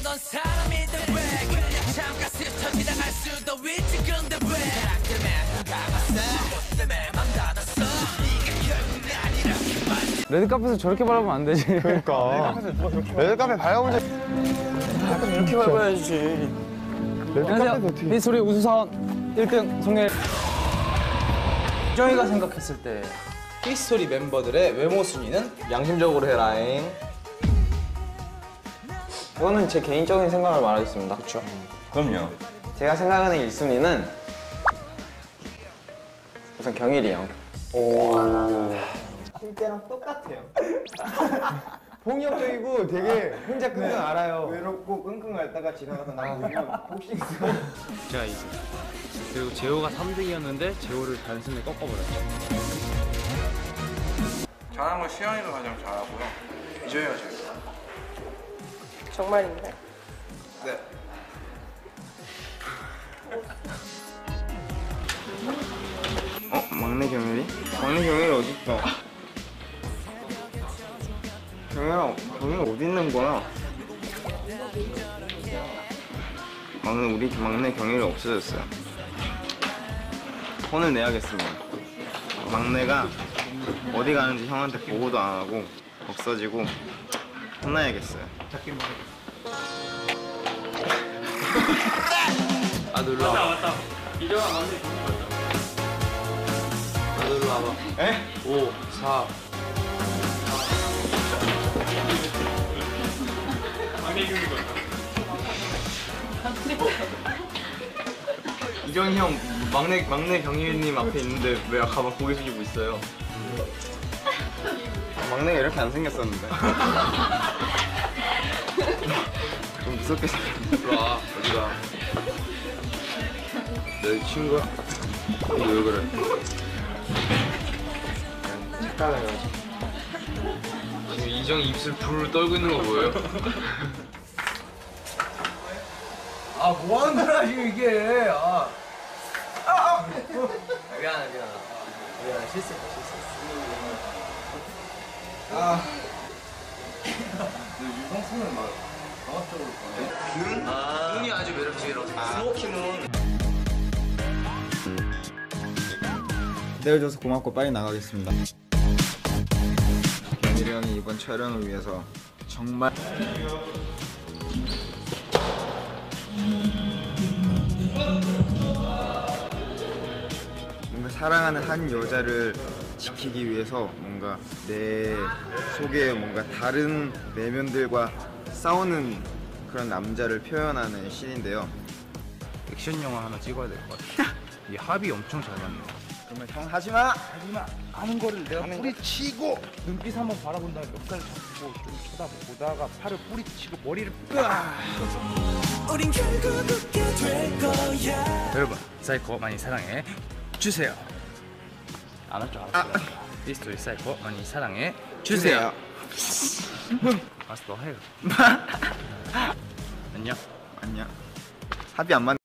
넌 사람인데 왜 그냥 잠깐 스쳐 지나갈 수도 있지 근데 왜 나 때문에 가봤어 너 때문에 맘 닫았어 네가 결국 날 이렇게 만든 레드카펫에서 저렇게 바라보면 안 되지. 그러니까 레드카펫 밟아본 적 약간 이렇게 밟아야지. 레드카펫 어떻게 미스소리 우수사원 1등 송혜. 이정이가 생각했을 때 히스토리 멤버들의 외모 순위는 양심적으로 해라잉. 이거는 제 개인적인 생각을 말하겠습니다. 그렇죠. 그럼요. 제가 생각하는 1순위는 우선 경일이 형. 때랑 똑같아요. 폭력적이고 되게 혼자 끙끙 알아요. 외롭고 끙끙 앓다가 지나가다 나 보면 복싱 제가 이제 그리고 재호가 3등이었는데 재호를 단숨에 꺾어버렸죠. 잘하는 건 시현이가 가장 잘하고요. 이재희가 제일 잘해요. 정말인가요? 네. 막내 경일이? 막내 경일이 어딨어? 경일아, 경일 어디 있는 거야? 우리 막내 경일이 없어졌어요. 혼을 내야겠습니다. 막내가 어디 가는지 형한테 보고도 안 하고 없어지고 혼나야겠어요. 아 놀러 와봐. 맞다. 이정아 막내 경일 맞다. 아 놀러 와봐. 에? 5, 4. 막내 경일 맞다. 이정이 형 막내 경일님 앞에 있는데 왜 가만 고개 숙이고 있어요? 막내가 이렇게 안 생겼었는데. 좀 무섭게 생겼네. 일로 와. 어디가? 내 친구야? 근데 왜 그래? 착각해가지고. 지금 이정이 입술 불을 떨고 있는 거 보여요? 아, 뭐 하는 거야, 지금 이게. 미안해. 실수했다. 유성수는 막 강압적으로 보네. 눈이 아주 매력적이라고 스모키문. 기다려줘서 고맙고 빨리 나가겠습니다. 경일이 형이 이번 촬영을 위해서 정말 뭔가 사랑하는 한 여자를 지키기 위해서 뭔가 내 속에 뭔가 다른 내면들과 싸우는 그런 남자를 표현하는 씬인데요. 액션 영화 하나 찍어야 될 것 같아. 이 합이 엄청 잘 맞네. 그러면 형 하지마! 하는 거를 내가 뿌리치고 눈빛 한번 바라본 다음에 멱살 잡고 좀 쳐다보다가 팔을 뿌리치고 머리를 우린 결국 웃게 될 거야 여러분 사이코 많이 사랑해 주세요. 안 할 줄 알았어. 미스터리 사이코 많이 사랑해 주세요. 알았어 너 해. 안녕. 아니야. 합이 안 맞.